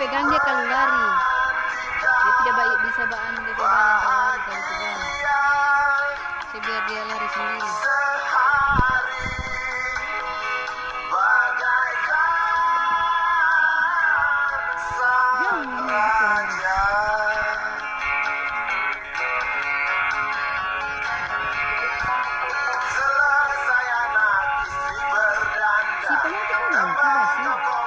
pegang dia kalau lari. Dia tidak baik bisa baan dia pegang kalau lari kalau pegang. Saya biar dia lari sendiri. Jangan gitu. Si penonton kan tidak sih.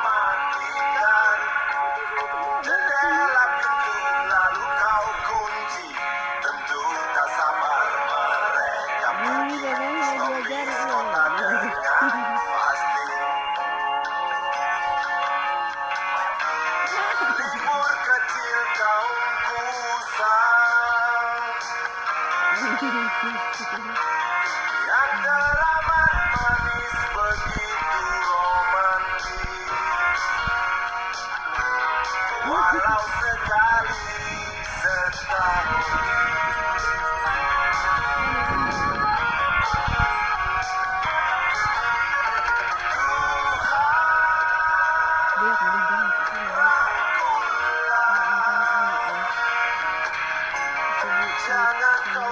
Yang teramat manis begitu romantis, walau sekali setahun. Jangan kau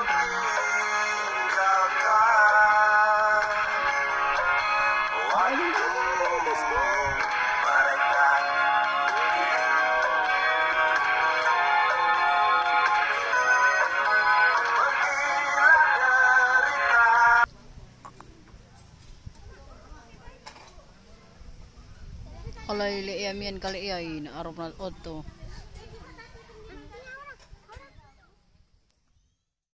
tinggalkan waktu mereka. Pergilah derita. Kalau ile ya mian kali ya ini arop na oto.